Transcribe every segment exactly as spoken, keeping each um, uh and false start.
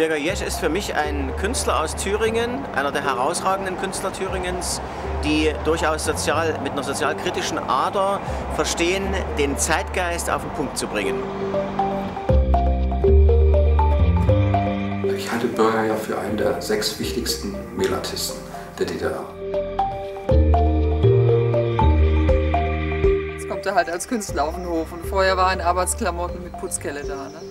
Birger Jesch ist für mich ein Künstler aus Thüringen, einer der herausragenden Künstler Thüringens, die durchaus sozial, mit einer sozialkritischen Ader verstehen, den Zeitgeist auf den Punkt zu bringen. Ich halte Birger ja für einen der sechs wichtigsten Melattisten der D D R. Jetzt kommt er halt als Künstler auf den Hof und vorher war er in Arbeitsklamotten mit Putzkelle da. Ne?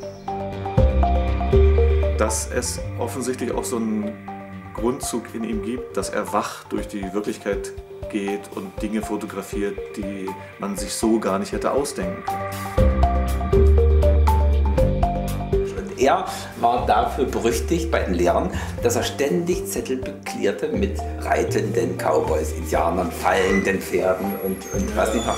Dass es offensichtlich auch so einen Grundzug in ihm gibt, dass er wach durch die Wirklichkeit geht und Dinge fotografiert, die man sich so gar nicht hätte ausdenken können. Er war dafür berüchtigt bei den Lehrern, dass er ständig Zettel beklärte mit reitenden Cowboys, Indianern, fallenden Pferden und, und was nicht noch.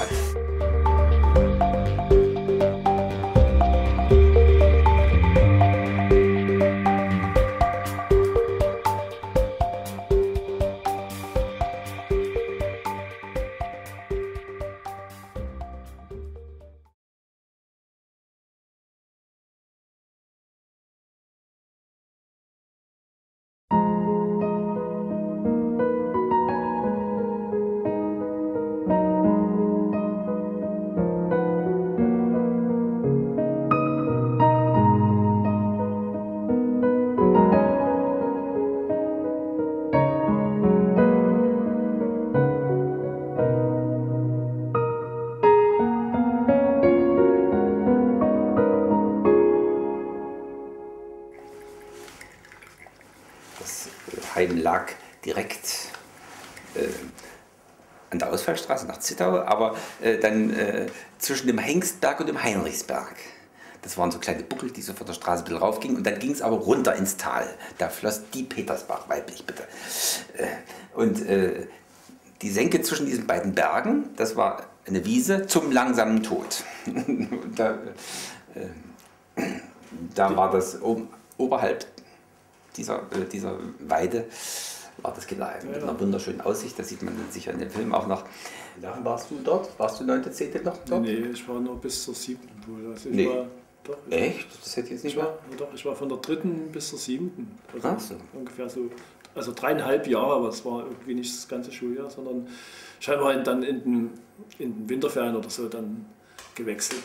Das Heim lag direkt äh, an der Ausfallstraße nach Zittau, aber äh, dann äh, zwischen dem Hengstberg und dem Heinrichsberg. Das waren so kleine Buckel, die so von der Straße ein bisschen raufgingen, und dann ging es aber runter ins Tal. Da floss die Petersbach, weiblich bitte. Äh, und äh, die Senke zwischen diesen beiden Bergen, das war eine Wiese zum langsamen Tod. da, äh, da war das oben, oberhalb Dieser, äh, dieser Weide war das Kinderheim mit einer wunderschönen Aussicht. Das sieht man sicher in dem Film auch noch. Wie lange warst du dort? Warst du neunte, zehnte noch dort? Nee, ich war nur bis zur siebten wohl. Also ich nee. war, doch, ich Echt? Das hätte ich jetzt nicht ich war, ja, doch, ich war von der dritten bis zur siebten. Also Ach so. Ungefähr so, also dreieinhalb Jahre, aber es war irgendwie nicht das ganze Schuljahr, sondern scheinbar dann in den, in den Winterferien oder so dann gewechselt.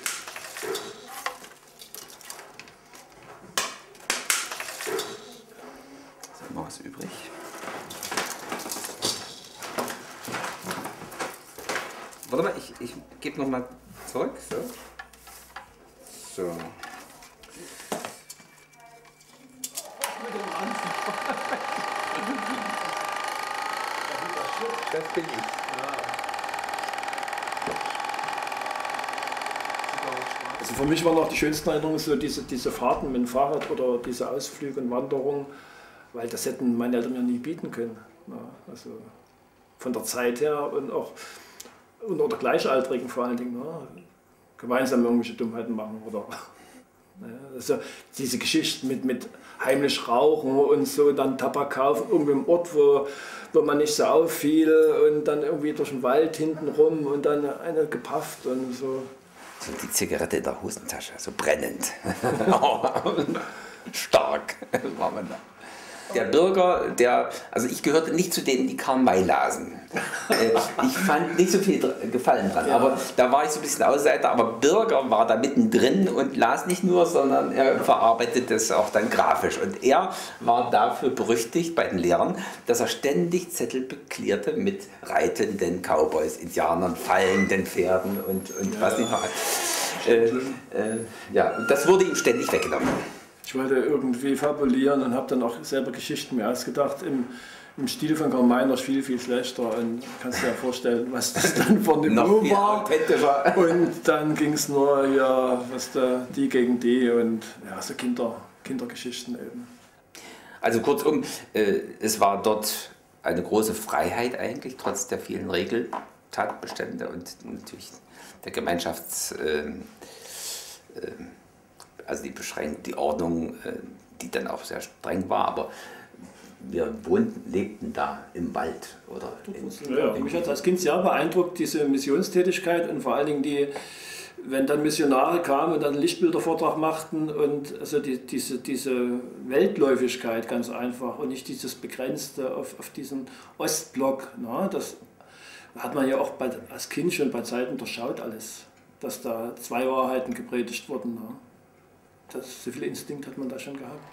Noch was übrig. Warte mal, ich, ich gebe noch mal zurück. So. So. Das bin ich. Also für mich waren auch die schönsten Erinnerungen so diese, diese Fahrten mit dem Fahrrad oder diese Ausflüge und Wanderungen. Weil das hätten meine Eltern mir nie bieten können. Ja, also von der Zeit her und auch unter Gleichaltrigen vor allen Dingen. Ja, gemeinsam irgendwelche Dummheiten machen. Oder, ja, also diese Geschichten mit, mit heimlich rauchen und so, dann Tabak kaufen, irgendwie im Ort, wo, wo man nicht so auffiel, und dann irgendwie durch den Wald hinten rum und dann eine gepafft und so. So die Zigarette in der Hosentasche, so brennend. Stark war man da. Der Birger, der, also ich gehörte nicht zu denen, die Karl May lasen. Äh, ich fand nicht so viel Gefallen dran, ja. Aber da war ich so ein bisschen Außenseiter. Aber Birger war da mittendrin und las nicht nur, sondern er verarbeitet das auch dann grafisch. Und er war dafür berüchtigt bei den Lehrern, dass er ständig Zettel beklärte mit reitenden Cowboys, Indianern, fallenden Pferden und, und ja. was nicht noch. Äh, äh, ja, und das wurde ihm ständig weggenommen. Ich wollte irgendwie fabulieren und habe dann auch selber Geschichten mir ausgedacht. Im, im Stil von Karl May noch viel, viel schlechter. Und kannst dir ja vorstellen, was das dann von dem Buch war. Und dann ging es nur, ja, was da, die gegen die und ja, so Kinder, Kindergeschichten eben. Also kurzum, äh, es war dort eine große Freiheit eigentlich, trotz der vielen Regeltatbestände und natürlich der Gemeinschafts... Äh, äh, Also die Beschränkung, die Ordnung, die dann auch sehr streng war, aber wir wohnten, lebten da im Wald. Oder in, ja, ja. Mich hat als Kind sehr beeindruckt, diese Missionstätigkeit und vor allen Dingen die, wenn dann Missionare kamen und dann einen Lichtbildervortrag machten und also die, diese, diese Weltläufigkeit ganz einfach und nicht dieses Begrenzte auf, auf diesen Ostblock, na, das hat man ja auch bei, als Kind schon bei Zeiten durchschaut alles, dass da zwei Wahrheiten gepredigt wurden. Na. Das, so viel Instinkt hat man da schon gehabt.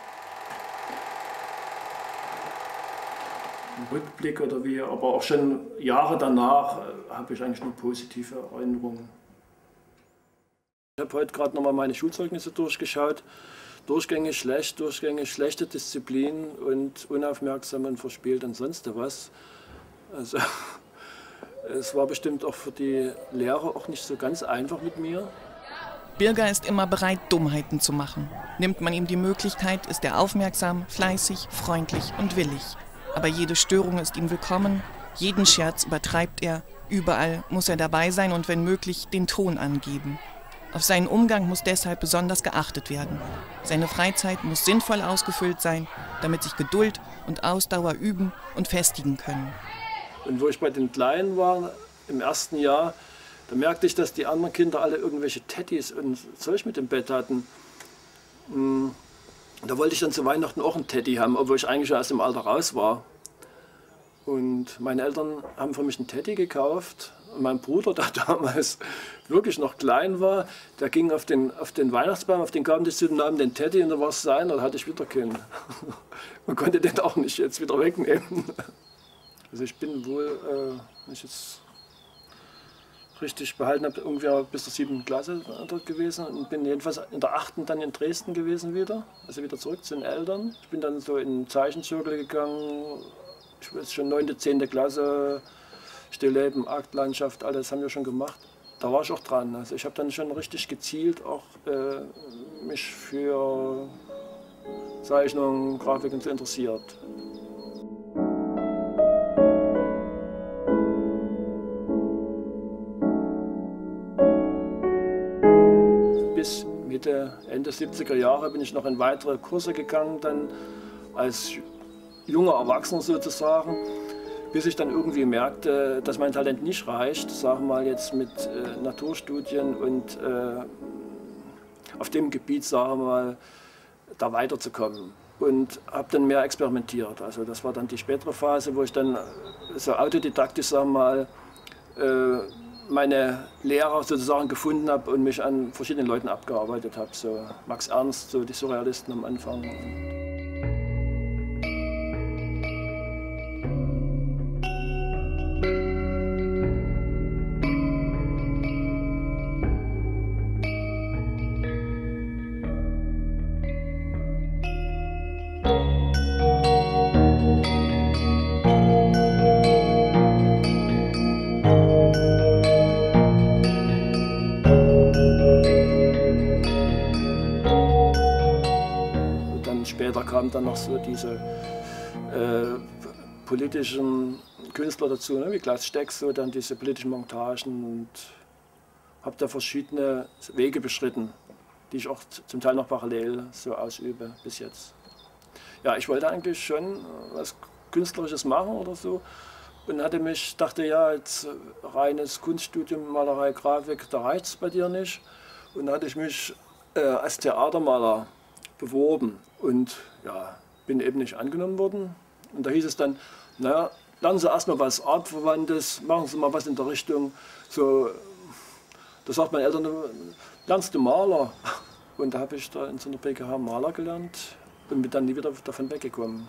Im Rückblick oder wie, aber auch schon Jahre danach äh, habe ich eigentlich nur positive Erinnerungen. Ich habe heute gerade nochmal meine Schulzeugnisse durchgeschaut. Durchgängig schlecht, durchgängig schlechte Disziplin und unaufmerksam und verspielt und sonst was. Also, es war bestimmt auch für die Lehrer auch nicht so ganz einfach mit mir. Birger ist immer bereit, Dummheiten zu machen. Nimmt man ihm die Möglichkeit, ist er aufmerksam, fleißig, freundlich und willig. Aber jede Störung ist ihm willkommen, jeden Scherz übertreibt er, überall muss er dabei sein und wenn möglich den Ton angeben. Auf seinen Umgang muss deshalb besonders geachtet werden. Seine Freizeit muss sinnvoll ausgefüllt sein, damit sich Geduld und Ausdauer üben und festigen können. Und wo ich bei den Kleinen war, im ersten Jahr, da merkte ich, dass die anderen Kinder alle irgendwelche Teddys und Zeug mit im Bett hatten. Da wollte ich dann zu Weihnachten auch einen Teddy haben, obwohl ich eigentlich schon aus dem Alter raus war. Und meine Eltern haben für mich einen Teddy gekauft. Und mein Bruder, der damals wirklich noch klein war, der ging auf den, auf den Weihnachtsbaum, auf den Kabentisch zu, nahm den Teddy und da war es sein, da hatte ich wieder keinen. Man konnte den auch nicht jetzt wieder wegnehmen. Also ich bin wohl, äh, wenn ich jetzt richtig behalten habe, ungefähr bis zur siebten Klasse dort gewesen und bin jedenfalls in der achten dann in Dresden gewesen wieder, also wieder zurück zu den Eltern. Ich bin dann so in den Zeichenzirkel gegangen, ich weiß schon neunte, zehnte Klasse, Stillleben, Aktlandschaft, alles haben wir schon gemacht. Da war ich auch dran. Also ich habe dann schon richtig gezielt auch äh, mich für Zeichnungen, Grafiken zu interessiert. Bis Mitte, Ende siebziger Jahre bin ich noch in weitere Kurse gegangen, dann als junger Erwachsener sozusagen, bis ich dann irgendwie merkte, dass mein Talent nicht reicht, sagen wir mal jetzt mit äh, Naturstudien und äh, auf dem Gebiet, sagen wir mal, da weiterzukommen. Und habe dann mehr experimentiert. Also das war dann die spätere Phase, wo ich dann so autodidaktisch, sagen wir mal, äh, meine Lehrer sozusagen gefunden habe und mich an verschiedenen Leuten abgearbeitet habe. So Max Ernst, so die Surrealisten am Anfang. Später kamen dann noch so diese äh, politischen Künstler dazu, ne, wie Klaus Steck, so dann diese politischen Montagen und habe da verschiedene Wege beschritten, die ich auch zum Teil noch parallel so ausübe bis jetzt. Ja, ich wollte eigentlich schon was Künstlerisches machen oder so und hatte mich, dachte ja, jetzt reines Kunststudium, Malerei, Grafik, da reicht es bei dir nicht. Und da hatte ich mich äh, als Theatermaler beworben und ja, bin eben nicht angenommen worden. Und da hieß es dann, naja, lernen Sie erstmal was Artverwandtes, machen Sie mal was in der Richtung, so, da sagt meine Eltern, lernst du Maler? Und da habe ich da in so einer B G H Maler gelernt und bin dann nie wieder davon weggekommen.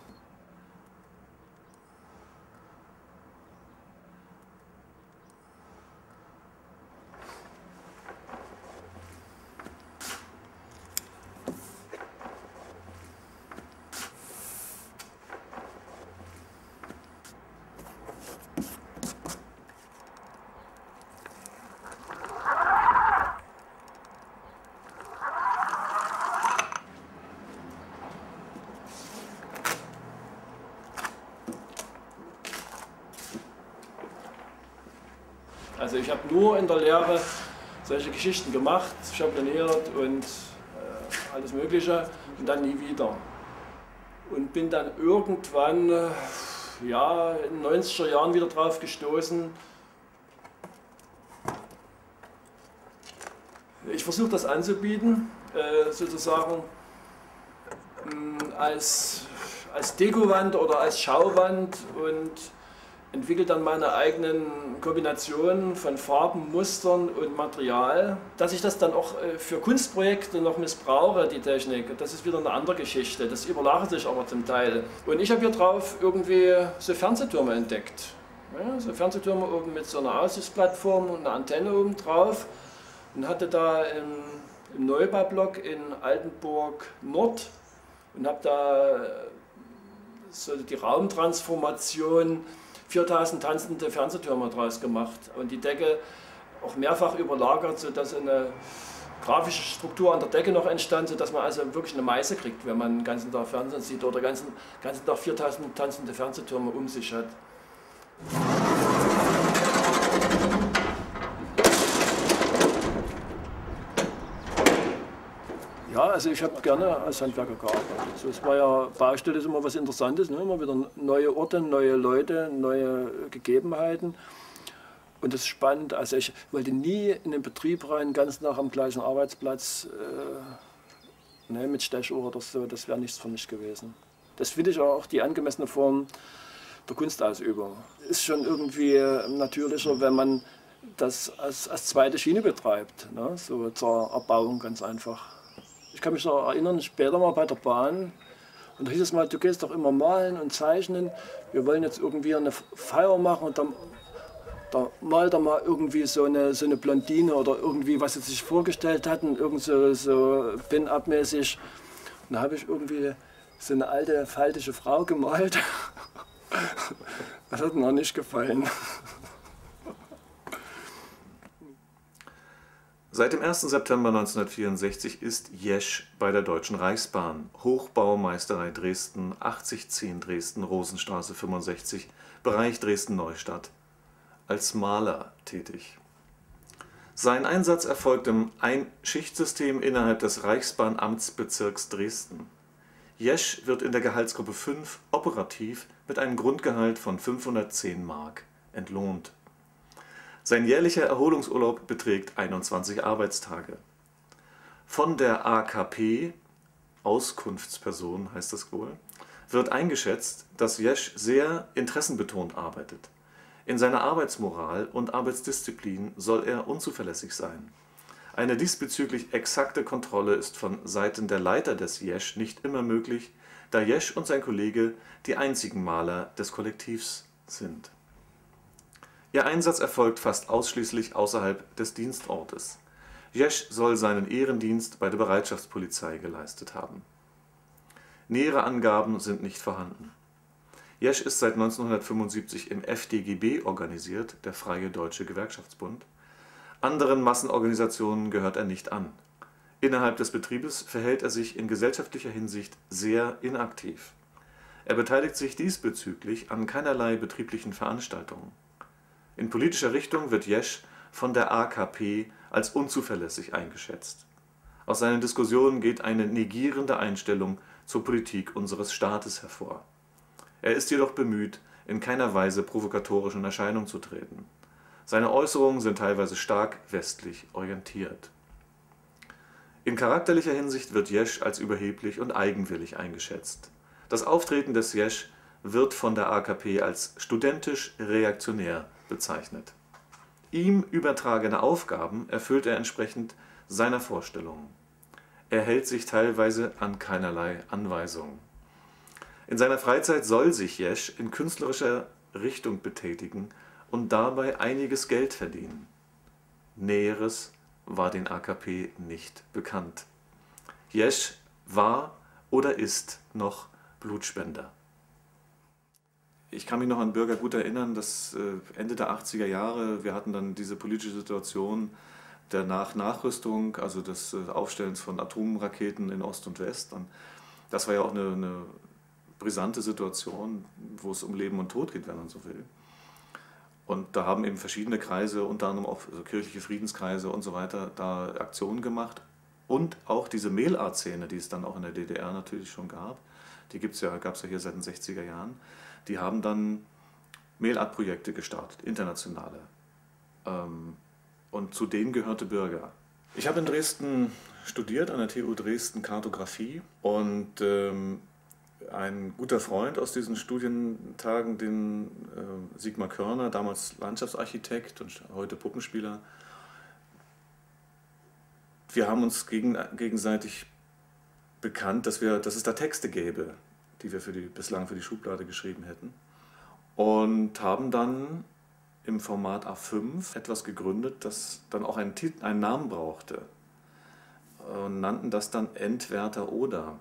Also ich habe nur in der Lehre solche Geschichten gemacht, schabloniert und äh, alles Mögliche und dann nie wieder. Und bin dann irgendwann äh, ja, in den neunziger Jahren wieder drauf gestoßen, Ich versuche das anzubieten, äh, sozusagen mh, als, als Dekowand oder als Schauwand und entwickle dann meine eigenen Kombinationen von Farben, Mustern und Material. Dass ich das dann auch äh, für Kunstprojekte noch missbrauche, die Technik, das ist wieder eine andere Geschichte. Das überlagert sich aber zum Teil. Und ich habe hier drauf irgendwie so Fernsehtürme entdeckt. Ja, so Fernsehtürme oben mit so einer Aussichtsplattform und einer Antenne oben drauf. Und hatte da im, im Neubaublock in Altenburg Nord und habe da so die Raumtransformation viertausend tanzende Fernsehtürme draus gemacht und die Decke auch mehrfach überlagert, sodass eine grafische Struktur an der Decke noch entstand, sodass man also wirklich eine Meise kriegt, wenn man den ganzen Tag Fernsehen sieht oder den ganzen, ganzen Tag viertausend tanzende Fernsehtürme um sich hat. Ja, also ich habe gerne als Handwerker gearbeitet. Also es war ja, Baustelle ist immer was Interessantes, ne? Immer wieder neue Orte, neue Leute, neue Gegebenheiten. Und das ist spannend. Also ich wollte nie in den Betrieb rein, ganz nach am gleichen Arbeitsplatz, äh, ne, mit Stechuhr oder so, das wäre nichts für mich gewesen. Das finde ich auch die angemessene Form der Kunstausübung. Ist schon irgendwie natürlicher, wenn man das als, als zweite Schiene betreibt, ne? So zur Erbauung ganz einfach. Ich kann mich noch erinnern, später mal bei der Bahn, und da hieß es mal, du gehst doch immer malen und zeichnen, wir wollen jetzt irgendwie eine Feier machen und dann da malt er mal irgendwie so eine, so eine Blondine oder irgendwie, was sie sich vorgestellt hatten, irgend so, so Pin-Up-mäßig. Und da habe ich irgendwie so eine alte, faltische Frau gemalt. Das hat mir auch nicht gefallen. Seit dem ersten September neunzehnhundertvierundsechzig ist Jesch bei der Deutschen Reichsbahn, Hochbaumeisterei Dresden, achtzig zehn Dresden, Rosenstraße fünfundsechzig, Bereich Dresden-Neustadt, als Maler tätig. Sein Einsatz erfolgt im Einschichtsystem innerhalb des Reichsbahnamtsbezirks Dresden. Jesch wird in der Gehaltsgruppe fünf operativ mit einem Grundgehalt von fünfhundertzehn Mark entlohnt. Sein jährlicher Erholungsurlaub beträgt einundzwanzig Arbeitstage. Von der A K P, Auskunftsperson heißt das wohl, wird eingeschätzt, dass Jesch sehr interessenbetont arbeitet. In seiner Arbeitsmoral und Arbeitsdisziplin soll er unzuverlässig sein. Eine diesbezüglich exakte Kontrolle ist von Seiten der Leiter des Jesch nicht immer möglich, da Jesch und sein Kollege die einzigen Maler des Kollektivs sind. Ihr Einsatz erfolgt fast ausschließlich außerhalb des Dienstortes. Jesch soll seinen Ehrendienst bei der Bereitschaftspolizei geleistet haben. Nähere Angaben sind nicht vorhanden. Jesch ist seit neunzehnhundertfünfundsiebzig im F D G B organisiert, der Freie Deutsche Gewerkschaftsbund. Anderen Massenorganisationen gehört er nicht an. Innerhalb des Betriebes verhält er sich in gesellschaftlicher Hinsicht sehr inaktiv. Er beteiligt sich diesbezüglich an keinerlei betrieblichen Veranstaltungen. In politischer Richtung wird Jesch von der A K P als unzuverlässig eingeschätzt. Aus seinen Diskussionen geht eine negierende Einstellung zur Politik unseres Staates hervor. Er ist jedoch bemüht, in keiner Weise provokatorisch in Erscheinung zu treten. Seine Äußerungen sind teilweise stark westlich orientiert. In charakterlicher Hinsicht wird Jesch als überheblich und eigenwillig eingeschätzt. Das Auftreten des Jesch wird von der A K P als studentisch-reaktionär bezeichnet. Ihm übertragene Aufgaben erfüllt er entsprechend seiner Vorstellungen. Er hält sich teilweise an keinerlei Anweisungen. In seiner Freizeit soll sich Jesch in künstlerischer Richtung betätigen und dabei einiges Geld verdienen. Näheres war den A K P nicht bekannt. Jesch war oder ist noch Blutspender. Ich kann mich noch an Bürger gut erinnern, dass Ende der achtziger Jahre, wir hatten dann diese politische Situation der Nach Nachrüstung, also des Aufstellens von Atomraketen in Ost und West. Und das war ja auch eine, eine brisante Situation, wo es um Leben und Tod geht, wenn man so will. Und da haben eben verschiedene Kreise, unter anderem auch so kirchliche Friedenskreise und so weiter, da Aktionen gemacht. Und auch diese Mail-Art-Szene, die es dann auch in der D D R natürlich schon gab, die gibt's ja, gab es ja hier seit den sechziger Jahren, die haben dann Mail-Art-Projekte gestartet, internationale. Und zu denen gehörte Bürger. Ich habe in Dresden studiert, an der T U Dresden Kartografie, und ähm, ein guter Freund aus diesen Studientagen, den äh, Sigmar Körner, damals Landschaftsarchitekt und heute Puppenspieler, wir haben uns gegen, gegenseitig bekannt, dass, wir, dass es da Texte gäbe, die wir für die, bislang für die Schublade geschrieben hätten, und haben dann im Format A fünf etwas gegründet, das dann auch einen, Titel, einen Namen brauchte, und nannten das dann Entwerter Oder.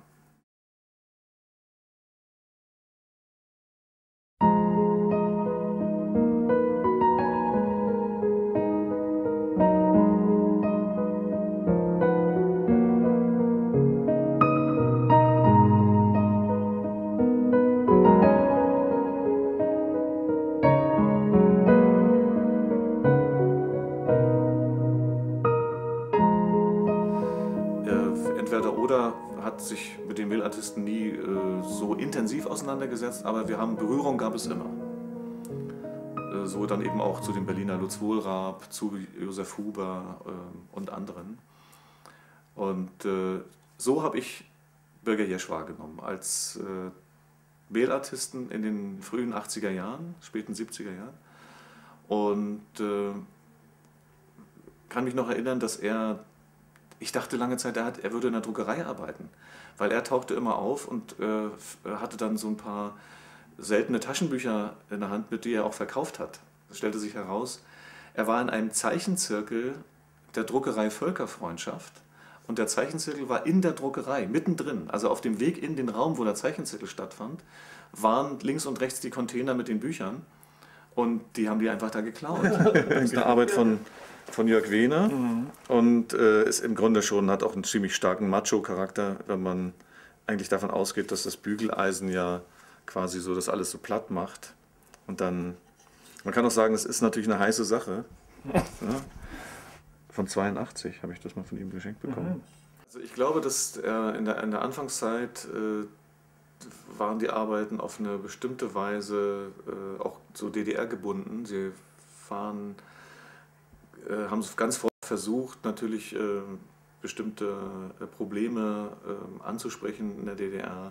Entwerter Oder hat sich mit den Mailartisten nie äh, so intensiv auseinandergesetzt, aber wir haben Berührung, gab es immer. Äh, so dann eben auch zu dem Berliner Lutz Wohlrab, zu Josef Huber äh, und anderen. Und äh, so habe ich Birger Jesch wahrgenommen, als äh, Mailartisten in den frühen achtziger Jahren, späten siebziger Jahren. Und äh, kann mich noch erinnern, dass er, ich dachte lange Zeit, er, hat, er würde in der Druckerei arbeiten, weil er tauchte immer auf und äh, hatte dann so ein paar seltene Taschenbücher in der Hand, mit die er auch verkauft hat. Es stellte sich heraus, er war in einem Zeichenzirkel der Druckerei Völkerfreundschaft, und der Zeichenzirkel war in der Druckerei, mittendrin, also auf dem Weg in den Raum, wo der Zeichenzirkel stattfand, waren links und rechts die Container mit den Büchern, und die haben die einfach da geklaut. Das ist eine Arbeit von von Jörg Wehner, mhm. und äh, ist im Grunde schon, hat auch einen ziemlich starken Macho-Charakter, wenn man eigentlich davon ausgeht, dass das Bügeleisen ja quasi so das alles so platt macht. Und dann, man kann auch sagen, es ist natürlich eine heiße Sache. Ja. Von zweiundachtzig habe ich das mal von ihm geschenkt bekommen. Mhm. Also ich glaube, dass äh, in, der, in der Anfangszeit äh, waren die Arbeiten auf eine bestimmte Weise äh, auch so D D R gebunden. Sie waren haben es ganz versucht, natürlich äh, bestimmte äh, Probleme äh, anzusprechen in der D D R.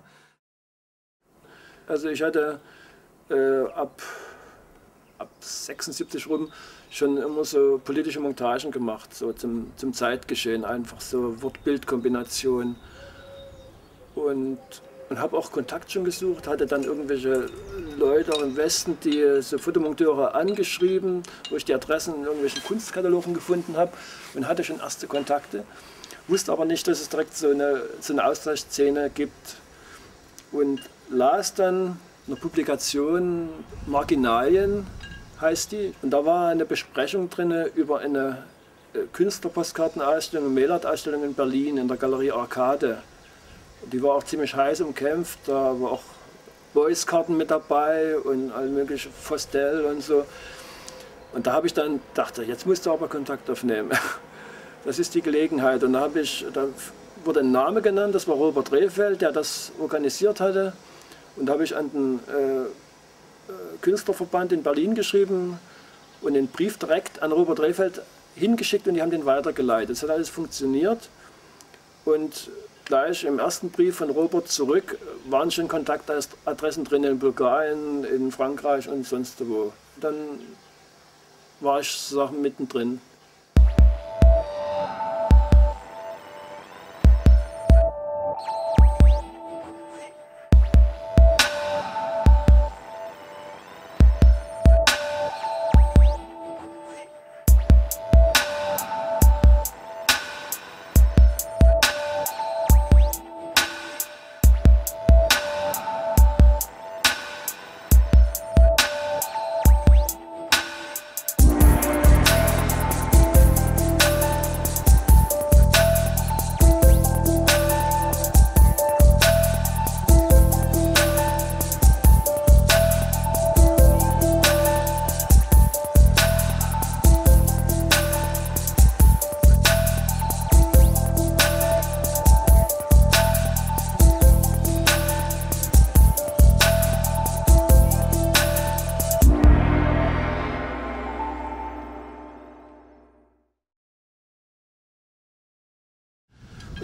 Also ich hatte äh, ab, ab sechsundsiebzig rum schon immer so politische Montagen gemacht, so zum, zum Zeitgeschehen, einfach so Wort-Bild-Kombination. Und Und habe auch Kontakt schon gesucht, hatte dann irgendwelche Leute im Westen, die so Fotomonteure angeschrieben, wo ich die Adressen in irgendwelchen Kunstkatalogen gefunden habe, und hatte schon erste Kontakte. Wusste aber nicht, dass es direkt so eine, so eine Austauschszene gibt. Und las dann eine Publikation, Marginalien heißt die. Und da war eine Besprechung drin über eine Künstlerpostkartenausstellung, eine Mailart-Ausstellung in Berlin in der Galerie Arcade. Die war auch ziemlich heiß umkämpft, da war auch Boys-Karten mit dabei und all mögliche Fostel und so. Und da habe ich dann gedacht, jetzt musst du aber Kontakt aufnehmen. Das ist die Gelegenheit. Und da, habe ich, da wurde ein Name genannt, das war Robert Rehfeld, der das organisiert hatte. Und da habe ich an den äh, Künstlerverband in Berlin geschrieben und den Brief direkt an Robert Rehfeld hingeschickt, und die haben den weitergeleitet. Das hat alles funktioniert. Und gleich im ersten Brief von Robert zurück waren schon Kontaktadressen drin in Bulgarien, in Frankreich und sonst wo. Dann war ich sozusagen mittendrin.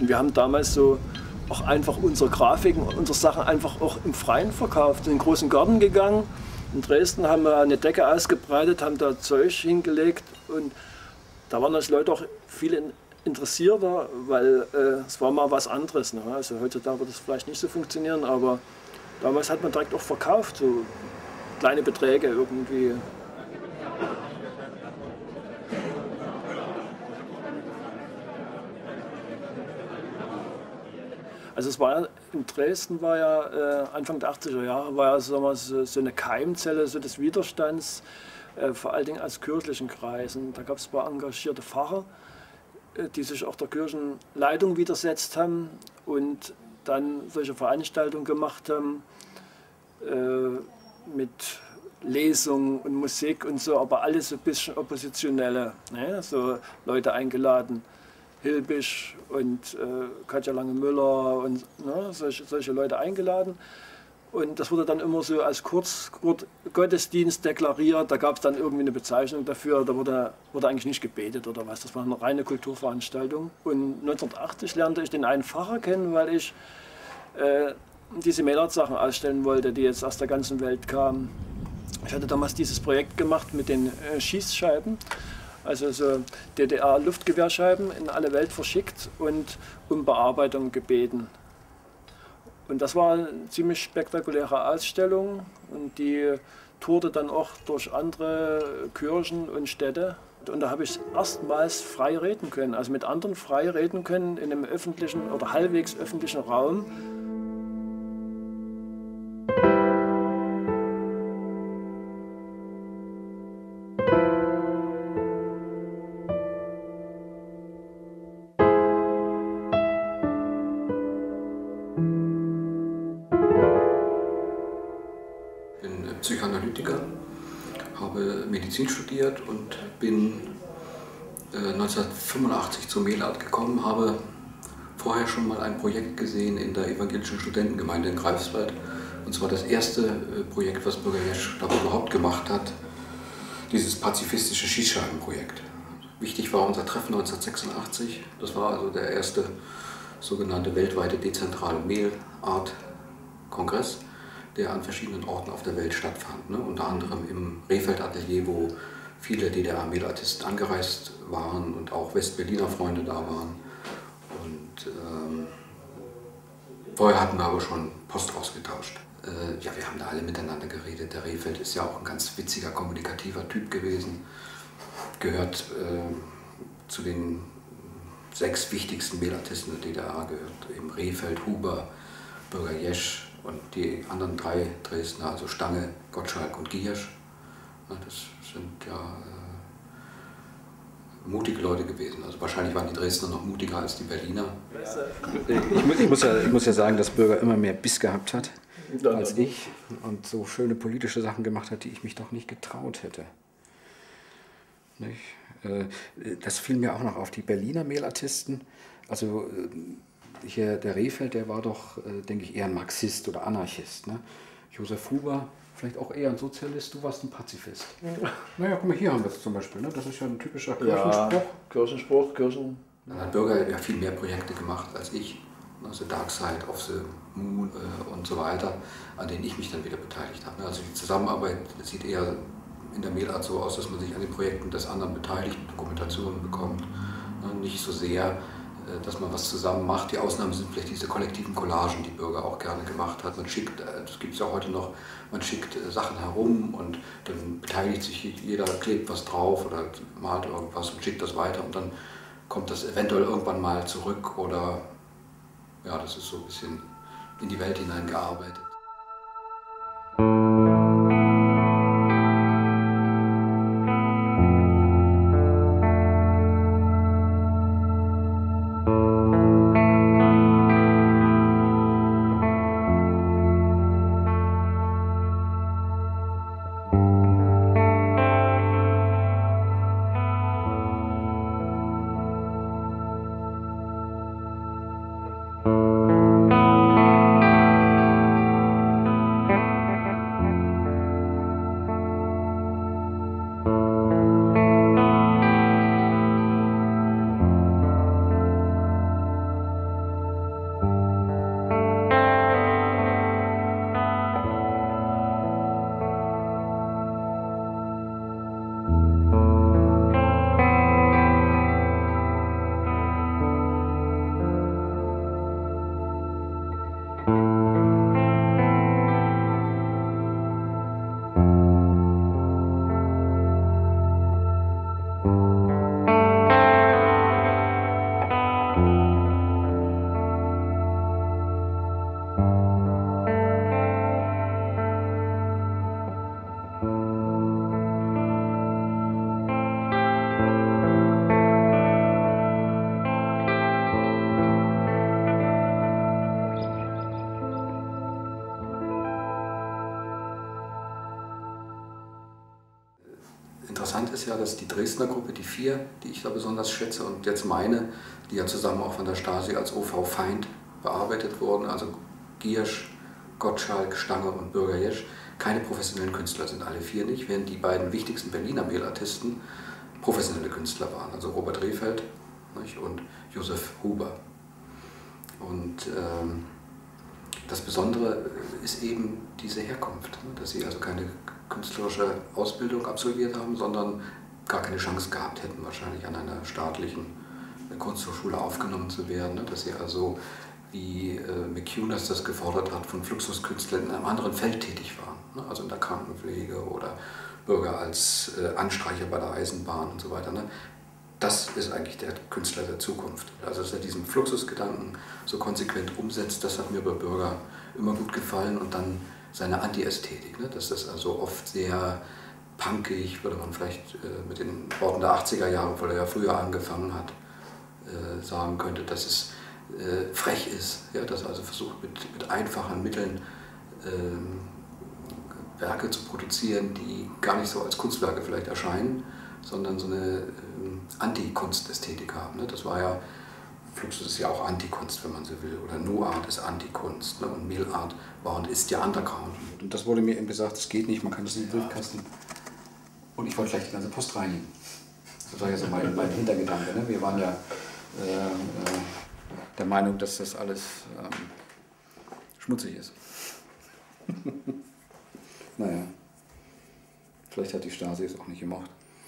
wir haben damals so auch einfach unsere Grafiken, unsere Sachen einfach auch im Freien verkauft. In den großen Garten gegangen. In Dresden haben wir eine Decke ausgebreitet, haben da Zeug hingelegt und da waren das Leute auch viel interessierter, weil äh, es war mal was anderes. Ne? Also heutzutage wird das vielleicht nicht so funktionieren, aber damals hat man direkt auch verkauft, so kleine Beträge irgendwie. Also es war in Dresden war ja äh, Anfang der achtziger Jahre war ja sagen wir, so, so eine Keimzelle so des Widerstands, äh, vor allen Dingen aus kirchlichen Kreisen. Da gab es ein paar engagierte Pfarrer, äh, die sich auch der Kirchenleitung widersetzt haben und dann solche Veranstaltungen gemacht haben äh, mit Lesungen und Musik und so, aber alles so ein bisschen oppositionelle, ne? So Leute eingeladen. Hilbisch und äh, Katja Lange-Müller und ne, solche, solche Leute eingeladen. Und das wurde dann immer so als Kurzgottesdienst deklariert. Da gab es dann irgendwie eine Bezeichnung dafür. Da wurde, wurde eigentlich nicht gebetet oder was. Das war eine reine Kulturveranstaltung. Und neunzehnhundertachtzig lernte ich den einen Pfarrer kennen, weil ich äh, diese Maillard-Sachen ausstellen wollte, die jetzt aus der ganzen Welt kamen. Ich hatte damals dieses Projekt gemacht mit den äh, Schießscheiben. Also so D D R-Luftgewehrscheiben in alle Welt verschickt und um Bearbeitung gebeten. Und das war eine ziemlich spektakuläre Ausstellung und die tourte dann auch durch andere Kirchen und Städte. Und da habe ich erstmals frei reden können, also mit anderen frei reden können in einem öffentlichen oder halbwegs öffentlichen Raum. Psychoanalytiker, habe Medizin studiert und bin äh, neunzehnhundertfünfundachtzig zur Maillard gekommen, habe vorher schon mal ein Projekt gesehen in der evangelischen Studentengemeinde in Greifswald. Und zwar das erste äh, Projekt, was Bürger Jesch da überhaupt gemacht hat, dieses pazifistische Schießscheibenprojekt. Wichtig war unser Treffen neunzehnhundertsechsundachtzig, das war also der erste sogenannte weltweite dezentrale Maillard-Kongress, der an verschiedenen Orten auf der Welt stattfand. Ne? Unter anderem im Rehfeld-Atelier, wo viele D D R-Maillartisten angereist waren und auch West-Berliner Freunde da waren. Und ähm, vorher hatten wir aber schon Post ausgetauscht. Äh, ja, wir haben da alle miteinander geredet. Der Rehfeld ist ja auch ein ganz witziger, kommunikativer Typ gewesen. Gehört äh, zu den sechs wichtigsten Maillartisten der D D R, gehört eben Rehfeld, Huber, Bürger Jesch, und die anderen drei Dresdner, also Stange, Gottschalk und Giersch, das sind ja äh, mutige Leute gewesen. Also wahrscheinlich waren die Dresdner noch mutiger als die Berliner. Ich muss, ich muss, ja, ich muss ja sagen, dass Bürger immer mehr Biss gehabt hat als ich und so schöne politische Sachen gemacht hat, die ich mich doch nicht getraut hätte. Nicht? Das fiel mir auch noch auf, die Berliner Maillartisten. Also hier der Rehfeld, der war doch, äh, denke ich, eher ein Marxist oder Anarchist. Ne? Josef Huber, vielleicht auch eher ein Sozialist, du warst ein Pazifist. Ja. Naja, guck mal, hier haben wir es zum Beispiel. Ne? Das ist ja ein typischer Kirchenspruch. Ja, Kirchenspruch, Kirchen. Dann hat Bürger ja viel mehr Projekte gemacht als ich. Also Dark Side of the Moon äh, und so weiter, an denen ich mich dann wieder beteiligt habe. Also die Zusammenarbeit sieht eher in der Maillard so aus, dass man sich an den Projekten des anderen beteiligt, Dokumentationen bekommt. Ne? Nicht so sehr, dass man was zusammen macht. Die Ausnahmen sind vielleicht diese kollektiven Collagen, die Bürger auch gerne gemacht hat. Man schickt, das gibt es ja heute noch, man schickt Sachen herum und dann beteiligt sich jeder, klebt was drauf oder malt irgendwas und schickt das weiter und dann kommt das eventuell irgendwann mal zurück oder ja, das ist so ein bisschen in die Welt hineingearbeitet. interessant ist ja, dass die Dresdner Gruppe, die vier, die ich da besonders schätze, und jetzt meine, die ja zusammen auch von der Stasi als O V-Feind bearbeitet wurden, also Giersch, Gottschalk, Stange und Bürger Jesch, keine professionellen Künstler sind, alle vier nicht, während die beiden wichtigsten Berliner Mailartisten professionelle Künstler waren, also Robert Rehfeld, nicht, und Josef Huber. Und ähm, das Besondere ist eben diese Herkunft, dass sie also keine künstlerische Ausbildung absolviert haben, sondern gar keine Chance gehabt hätten, wahrscheinlich an einer staatlichen Kunsthochschule aufgenommen zu werden. Dass sie also, wie äh, McCunas das gefordert hat, von Fluxuskünstlern in einem anderen Feld tätig waren, also in der Krankenpflege oder Bürger als äh, Anstreicher bei der Eisenbahn und so weiter. Ne? Das ist eigentlich der Künstler der Zukunft. Also dass er diesen Fluxusgedanken so konsequent umsetzt, das hat mir bei Bürger immer gut gefallen. Und dann seine Anti-Ästhetik, ne? Dass das also oft sehr punkig, würde man vielleicht äh, mit den Worten der achtziger Jahre, obwohl er ja früher angefangen hat, äh, sagen könnte, dass es äh, frech ist, ja? Dass er also versucht mit, mit einfachen Mitteln äh, Werke zu produzieren, die gar nicht so als Kunstwerke vielleicht erscheinen, sondern so eine äh, Anti-Kunst-Ästhetik haben. Ne? Das war ja, Fluxus ist ja auch Antikunst, wenn man so will, oder No-Art ist Antikunst, ne? Und Mail-Art war und ist ja Underground. Und das wurde mir eben gesagt, das geht nicht, man kann das in den Briefkasten. Und ich wollte gleich die ganze Post reinigen. Das war ja so mein, mein Hintergedanke. Ne? Wir waren ja äh, äh, der Meinung, dass das alles ähm, schmutzig ist. Naja, vielleicht hat die Stasi es auch nicht gemocht.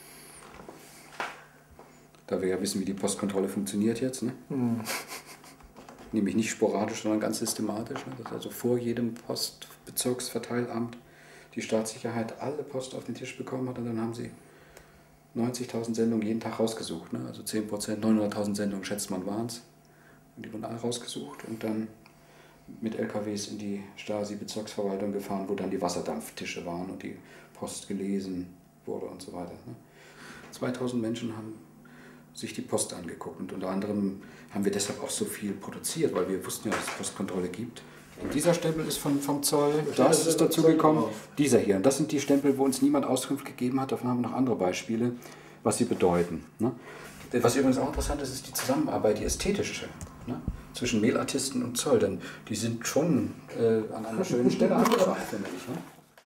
Da wir ja wissen, wie die Postkontrolle funktioniert jetzt. Ne? Mhm. Nämlich nicht sporadisch, sondern ganz systematisch. Ne? Dass also vor jedem Postbezirksverteilamt die Staatssicherheit alle Post auf den Tisch bekommen hat und dann haben sie neunzigtausend Sendungen jeden Tag rausgesucht. Ne? Also zehn Prozent, neunhunderttausend Sendungen schätzt man waren es. Und die wurden alle rausgesucht und dann mit L K Ws in die Stasi-Bezirksverwaltung gefahren, wo dann die Wasserdampftische waren und die Post gelesen wurde und so weiter. Ne? zweitausend Menschen haben sich die Post angeguckt und unter anderem haben wir deshalb auch so viel produziert, weil wir wussten ja, dass es Postkontrolle gibt. Und dieser Stempel ist von, vom Zoll, das ist dazu gekommen, dieser hier. Und das sind die Stempel, wo uns niemand Auskunft gegeben hat, davon haben wir noch andere Beispiele, was sie bedeuten. Ne? Was übrigens auch interessant ist, ist die Zusammenarbeit, die ästhetische, ne? Zwischen Mailartisten und Zoll, denn die sind schon äh, an einer schönen Stelle angebracht, finde ich. Ne?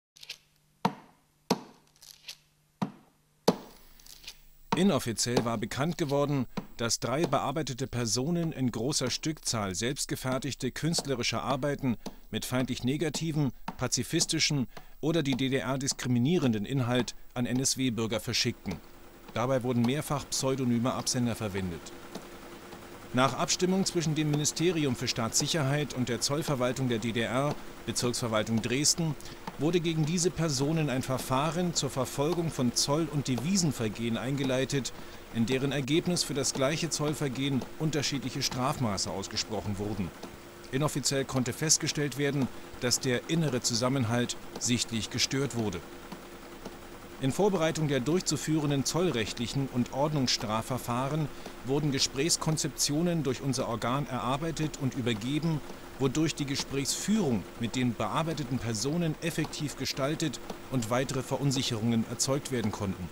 Inoffiziell war bekannt geworden, dass drei bearbeitete Personen in großer Stückzahl selbstgefertigte künstlerische Arbeiten mit feindlich negativen, pazifistischen oder die D D R diskriminierenden Inhalt an N S W-Bürger verschickten. Dabei wurden mehrfach pseudonyme Absender verwendet. Nach Abstimmung zwischen dem Ministerium für Staatssicherheit und der Zollverwaltung der D D R, Bezirksverwaltung Dresden, wurde gegen diese Personen ein Verfahren zur Verfolgung von Zoll- und Devisenvergehen eingeleitet, in deren Ergebnis für das gleiche Zollvergehen unterschiedliche Strafmaße ausgesprochen wurden. Inoffiziell konnte festgestellt werden, dass der innere Zusammenhalt sichtlich gestört wurde. In Vorbereitung der durchzuführenden zollrechtlichen und Ordnungsstrafverfahren wurden Gesprächskonzeptionen durch unser Organ erarbeitet und übergeben, wodurch die Gesprächsführung mit den bearbeiteten Personen effektiv gestaltet und weitere Verunsicherungen erzeugt werden konnten.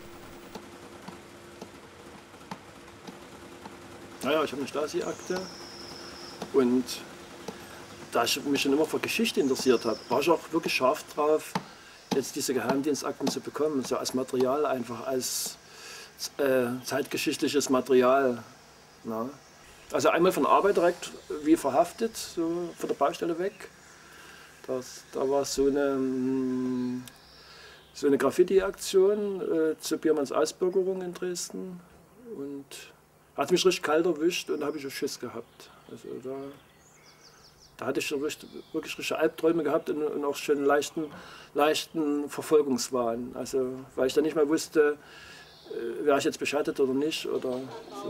Naja, ich habe eine Stasi-Akte und da ich mich schon immer für Geschichte interessiert habe, war ich auch wirklich scharf drauf, jetzt diese Geheimdienstakten zu bekommen, so als Material, einfach als äh, zeitgeschichtliches Material. Na? Also einmal von Arbeit direkt wie verhaftet, so von der Baustelle weg. Das, da war so eine, so eine Graffiti-Aktion äh, zur Biermanns Ausbürgerung in Dresden. Und hat mich richtig kalt erwischt und da habe ich einen Schiss gehabt. Also da, da hatte ich wirklich, wirklich richtige Albträume gehabt und, und auch schon einen leichten, leichten Verfolgungswahn. Also, weil ich dann nicht mehr wusste, äh, wäre ich jetzt beschattet oder nicht. Oder so.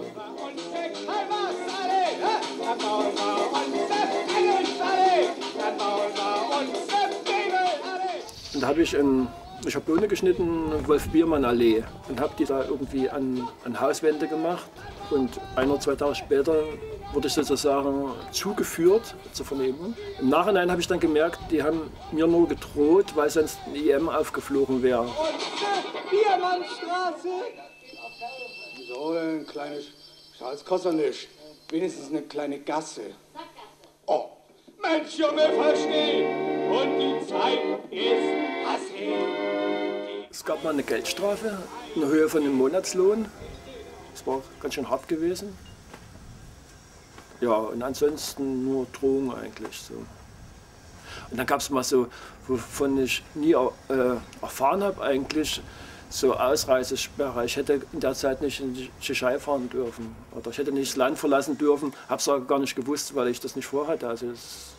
Und da habe ich ein, ich habe Bohne geschnitten, Wolf-Biermann-Allee, und habe die da irgendwie an, an Hauswände gemacht. Und ein oder zwei Tage später wurde ich sozusagen zugeführt zur Vernehmung. Im Nachhinein habe ich dann gemerkt, die haben mir nur gedroht, weil sonst ein I M aufgeflogen wäre. Biermannstraße! So ein kleines Scheiß kostet nicht. Wenigstens eine kleine Gasse. Oh, Mensch, Junge, versteh! Und die Zeit ist passé. Es gab mal eine Geldstrafe in der Höhe von einem Monatslohn. Das war ganz schön hart gewesen. Ja, und ansonsten nur Drohungen eigentlich. So. Und dann gab es mal so, wovon ich nie äh, erfahren habe, eigentlich so Ausreisesperre. Ich hätte in der Zeit nicht in die Tschechei fahren dürfen. Oder ich hätte nicht das Land verlassen dürfen. Habe es auch gar nicht gewusst, weil ich das nicht vorhatte. Also das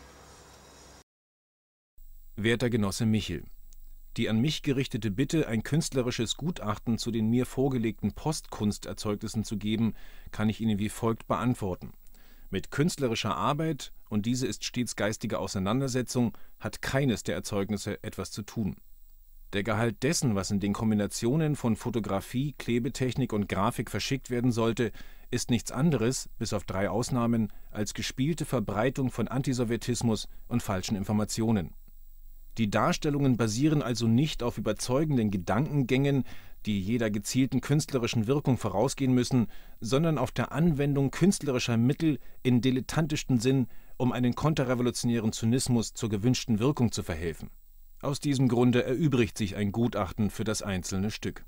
Werter Genosse Michel, die an mich gerichtete Bitte, ein künstlerisches Gutachten zu den mir vorgelegten Postkunsterzeugnissen zu geben, kann ich Ihnen wie folgt beantworten. Mit künstlerischer Arbeit, und diese ist stets geistige Auseinandersetzung, hat keines der Erzeugnisse etwas zu tun. Der Gehalt dessen, was in den Kombinationen von Fotografie, Klebetechnik und Grafik verschickt werden sollte, ist nichts anderes, bis auf drei Ausnahmen, als gespielte Verbreitung von Antisowjetismus und falschen Informationen. Die Darstellungen basieren also nicht auf überzeugenden Gedankengängen, die jeder gezielten künstlerischen Wirkung vorausgehen müssen, sondern auf der Anwendung künstlerischer Mittel in dilettantischem Sinn, um einen konterrevolutionären Zynismus zur gewünschten Wirkung zu verhelfen. Aus diesem Grunde erübrigt sich ein Gutachten für das einzelne Stück.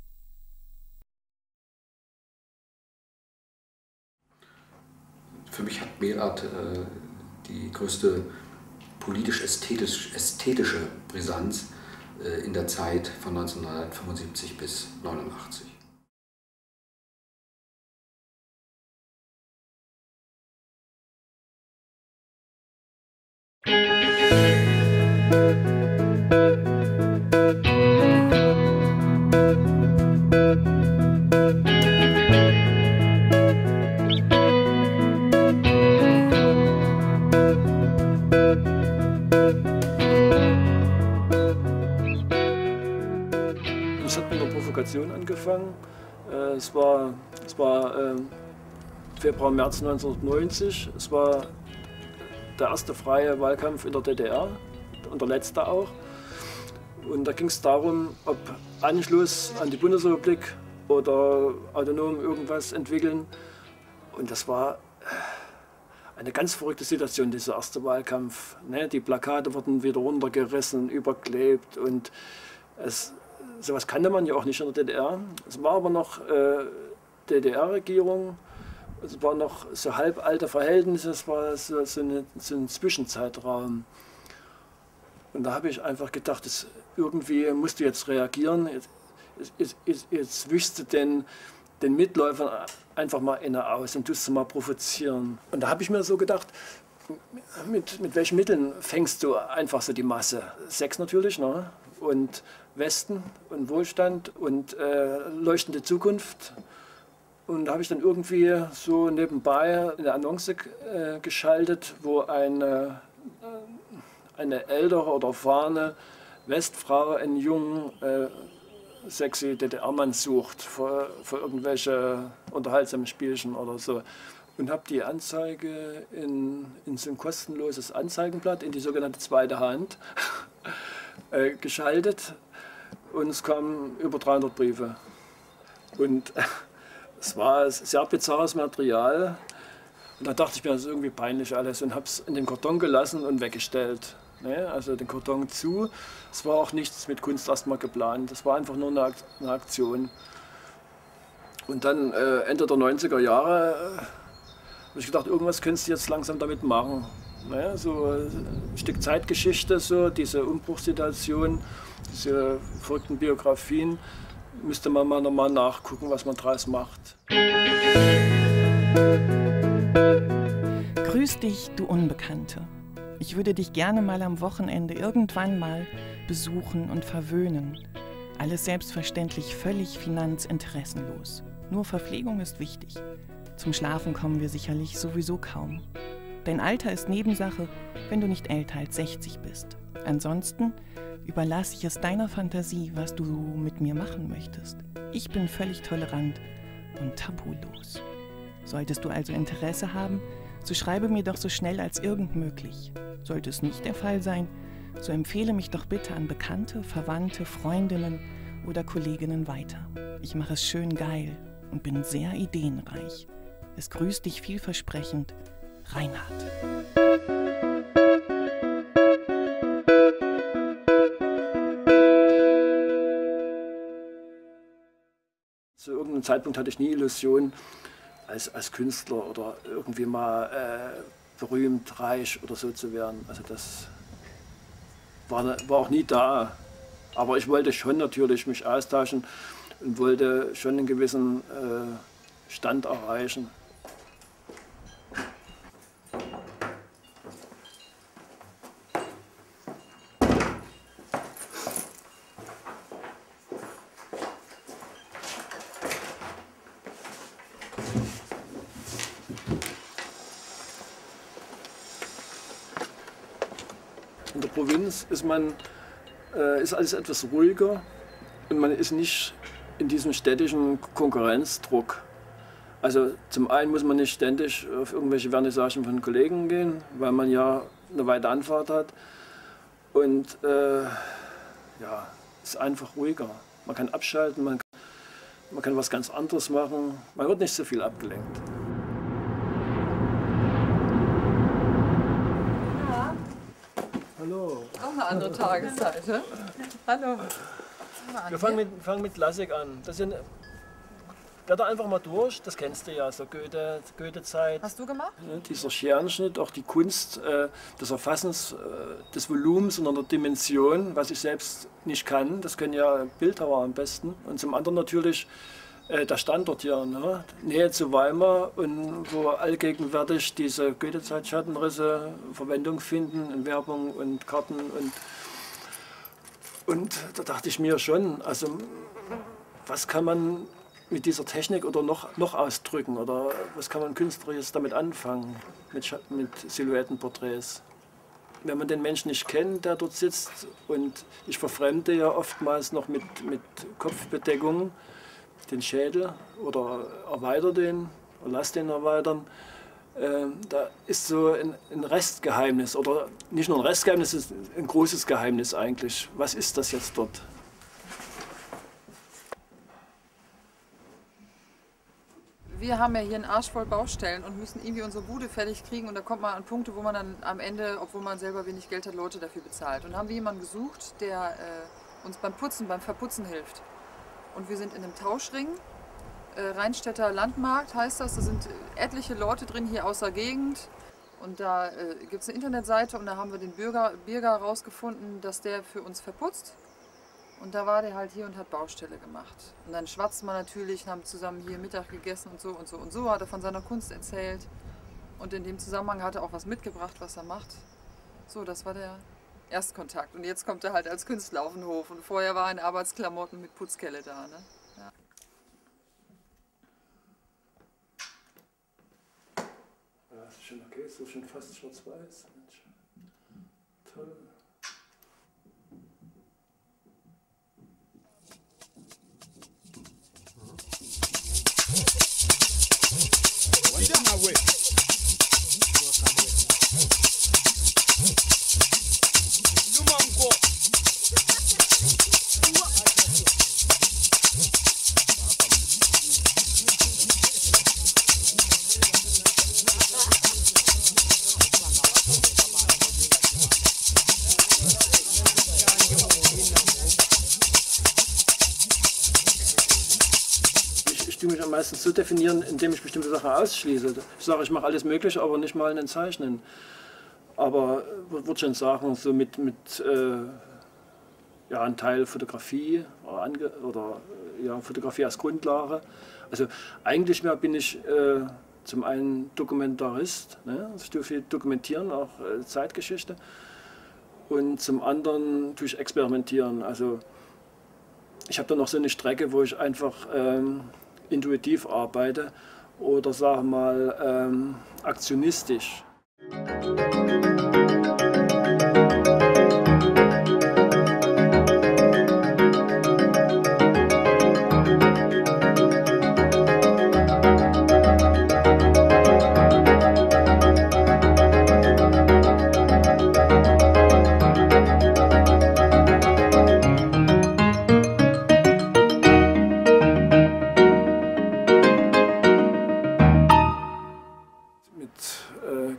Für mich hat Mehlart äh, die größte politisch-ästhetische Brisanz äh, in der Zeit von neunzehnhundertfünfundsiebzig bis neunundachtzig. Es hat mit einer Provokation angefangen. Es war, es war äh, Februar, März neunzehnhundertneunzig. Es war der erste freie Wahlkampf in der D D R und der letzte auch. Und da ging es darum, ob Anschluss an die Bundesrepublik oder autonom irgendwas entwickeln. Und das war eine ganz verrückte Situation, dieser erste Wahlkampf. Ne? Die Plakate wurden wieder runtergerissen, überklebt und es, sowas kannte man ja auch nicht in der D D R. Es war aber noch äh, D D R-Regierung, es war noch so halb alte Verhältnisse, es war so, so, eine, so ein Zwischenzeitraum. Und da habe ich einfach gedacht, das, irgendwie musst du jetzt reagieren, jetzt, jetzt, jetzt, jetzt wischst du den, den Mitläufern einfach mal inne aus und tust sie mal provozieren. Und da habe ich mir so gedacht, mit, mit welchen Mitteln fängst du einfach so die Masse? Sex natürlich, ne? Und Westen und Wohlstand und äh, leuchtende Zukunft. Und da habe ich dann irgendwie so nebenbei eine Annonce äh, geschaltet, wo eine, eine ältere oder erfahrene Westfrau einen jungen, äh, sexy D D R-Mann sucht für, für irgendwelche unterhaltsamen Spielchen oder so. Und habe die Anzeige in, in so ein kostenloses Anzeigenblatt, in die sogenannte zweite Hand, äh, geschaltet. Und es kamen über dreihundert Briefe. Und äh, es war sehr bizarres Material. Und da dachte ich mir, das ist irgendwie peinlich alles und habe es in den Karton gelassen und weggestellt. Ne? Also den Karton zu. Es war auch nichts mit Kunst erstmal geplant. Das war einfach nur eine, eine Aktion. Und dann äh, Ende der neunziger Jahre äh, habe ich gedacht, irgendwas könntest du jetzt langsam damit machen. Ne? So ein Stück Zeitgeschichte, so diese Umbruchssituation, diese verrückten Biografien. Müsste man mal nochmal nachgucken, was man draus macht. Grüß dich, du Unbekannte. Ich würde dich gerne mal am Wochenende irgendwann mal besuchen und verwöhnen. Alles selbstverständlich völlig finanzinteressenlos. Nur Verpflegung ist wichtig. Zum Schlafen kommen wir sicherlich sowieso kaum. Dein Alter ist Nebensache, wenn du nicht älter als sechzig bist. Ansonsten überlasse ich es deiner Fantasie, was du mit mir machen möchtest. Ich bin völlig tolerant und tabulos. Solltest du also Interesse haben, so schreibe mir doch so schnell als irgend möglich. Sollte es nicht der Fall sein, so empfehle mich doch bitte an Bekannte, Verwandte, Freundinnen oder Kolleginnen weiter. Ich mache es schön geil und bin sehr ideenreich. Es grüßt dich vielversprechend, Reinhard. Zu irgendeinem Zeitpunkt hatte ich nie Illusion, als, als Künstler oder irgendwie mal äh, berühmt, reich oder so zu werden. Also das war, war auch nie da. Aber ich wollte schon natürlich mich austauschen und wollte schon einen gewissen äh, Stand erreichen. In der Provinz ist man äh, ist alles etwas ruhiger und man ist nicht in diesem städtischen Konkurrenzdruck. Also zum einen muss man nicht ständig auf irgendwelche Vernissagen von Kollegen gehen, weil man ja eine weite Anfahrt hat. Und äh, ja, ist einfach ruhiger. Man kann abschalten, man kann, man kann was ganz anderes machen. Man wird nicht so viel abgelenkt. Hallo. Auch eine andere Tageszeit, ne? Hallo. Wir fangen mit, fangen mit Klassik an. Das sind, blätter einfach mal durch, das kennst du ja, so Goethe, Goethe-Zeit. Hast du gemacht? Ja, dieser Scherenschnitt, auch die Kunst äh, des Erfassens äh, des Volumens und der Dimension, was ich selbst nicht kann. Das können ja Bildhauer am besten. Und zum anderen natürlich äh, der Standort hier, ne? Nähe zu Weimar, und wo allgegenwärtig diese Goethe-Zeit-Schattenrisse Verwendung finden in Werbung und Karten. Und, und da dachte ich mir schon, also was kann man mit dieser Technik oder noch, noch ausdrücken, oder was kann man Künstlerisches damit anfangen, mit, mit Silhouettenporträts. Wenn man den Menschen nicht kennt, der dort sitzt, und ich verfremde ja oftmals noch mit, mit Kopfbedeckung den Schädel oder erweitere den, oder lasse den erweitern, äh, da ist so ein, ein Restgeheimnis, oder nicht nur ein Restgeheimnis, es ist ein großes Geheimnis eigentlich. Was ist das jetzt dort? Wir haben ja hier einen Arsch voll Baustellen und müssen irgendwie unsere Bude fertig kriegen, und da kommt man an Punkte, wo man dann am Ende, obwohl man selber wenig Geld hat, Leute dafür bezahlt. Und haben wir jemanden gesucht, der äh, uns beim Putzen, beim Verputzen hilft. Und wir sind in einem Tauschring, äh, Rheinstädter Landmarkt heißt das, da sind etliche Leute drin hier aus der Gegend. Und da äh, gibt es eine Internetseite, und da haben wir den Bürger, Birger rausgefunden, dass der für uns verputzt. Und da war der halt hier und hat Baustelle gemacht. Und dann schwatzt man natürlich, haben zusammen hier Mittag gegessen und so und so und so, hat er von seiner Kunst erzählt. Und in dem Zusammenhang hat er auch was mitgebracht, was er macht. So, das war der Erstkontakt. Und jetzt kommt er halt als Künstler auf den Hof. Und vorher war er in Arbeitsklamotten mit Putzkelle da. Ne? Ja. Ja, das ist schon okay, so schon fast schwarz-weiß. Toll. Meistens so definieren, indem ich bestimmte Sachen ausschließe. Ich sage, ich mache alles Mögliche, aber nicht mal ein Zeichnen. Aber ich würde schon sagen, so mit, mit äh, ja, ein Teil Fotografie oder, ange, oder ja, Fotografie als Grundlage. Also eigentlich mehr bin ich äh, zum einen Dokumentarist, ne? Also ich tue viel dokumentieren, auch äh, Zeitgeschichte. Und zum anderen tue ich experimentieren. Also ich habe da noch so eine Strecke, wo ich einfach ähm, intuitiv arbeite oder sage mal ähm, aktionistisch.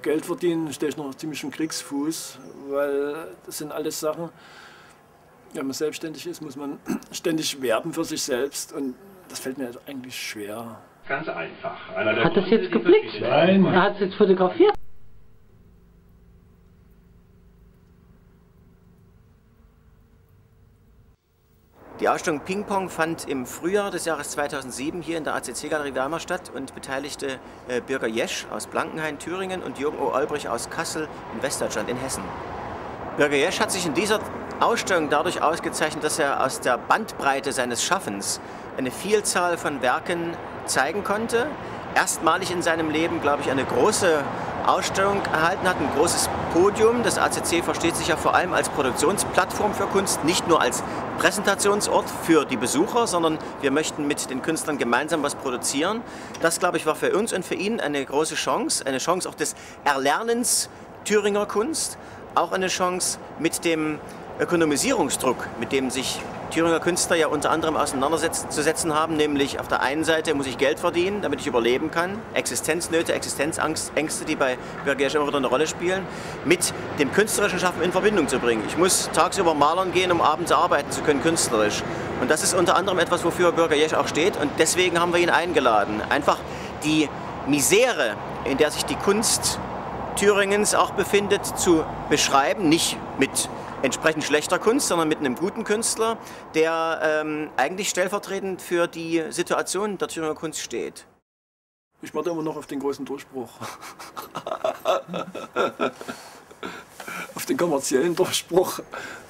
Geld verdienen, stehe ich noch ziemlich im Kriegsfuß, weil das sind alles Sachen, wenn man selbstständig ist, muss man ständig werben für sich selbst und das fällt mir eigentlich schwer. Ganz einfach. Einer der hat das jetzt geblickt? Nein. Er hat es jetzt fotografiert. Die Ausstellung Ping Pong fand im Frühjahr des Jahres zweitausendsieben hier in der A C C-Galerie Weimar statt und beteiligte äh, Birger Jesch aus Blankenhain, Thüringen und Jürgen O. Olbrich aus Kassel in Westdeutschland in Hessen. Birger Jesch hat sich in dieser Ausstellung dadurch ausgezeichnet, dass er aus der Bandbreite seines Schaffens eine Vielzahl von Werken zeigen konnte. Erstmalig in seinem Leben, glaube ich, eine große Ausstellung erhalten hat, ein großes Podium. Das A C C versteht sich ja vor allem als Produktionsplattform für Kunst, nicht nur als Präsentationsort für die Besucher, sondern wir möchten mit den Künstlern gemeinsam was produzieren. Das, glaube ich, war für uns und für ihn eine große Chance, eine Chance auch des Erlernens Thüringer Kunst, auch eine Chance mit dem Ökonomisierungsdruck, mit dem sich Thüringer Künstler ja unter anderem auseinanderzusetzen haben, nämlich auf der einen Seite muss ich Geld verdienen, damit ich überleben kann, Existenznöte, Existenzängste, die bei Birger Jesch immer wieder eine Rolle spielen, mit dem künstlerischen Schaffen in Verbindung zu bringen. Ich muss tagsüber malern gehen, um abends arbeiten zu können, künstlerisch. Und das ist unter anderem etwas, wofür Birger Jesch auch steht und deswegen haben wir ihn eingeladen. Einfach die Misere, in der sich die Kunst Thüringens auch befindet, zu beschreiben, nicht mit entsprechend schlechter Kunst, sondern mit einem guten Künstler, der ähm, eigentlich stellvertretend für die Situation der Thüringer Kunst steht. Ich warte immer noch auf den großen Durchbruch. Auf den kommerziellen Durchbruch,